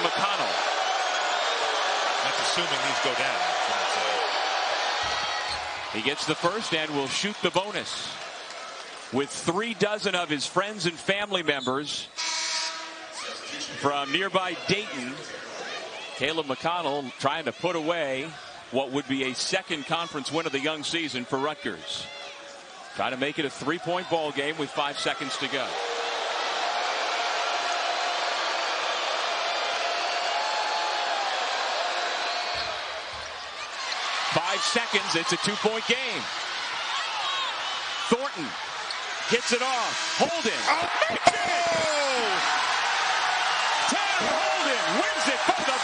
McConnell. That's assuming these go down. He gets the first and will shoot the bonus. With 36 of his friends and family members from nearby Dayton, Caleb McConnell trying to put away what would be a second conference win of the young season for Rutgers. Try to make it a 3-point ball game with 5 seconds to go. 5 seconds, it's a 2-point game. Thornton gets it off. Holden makes it! Ted Holden wins it for the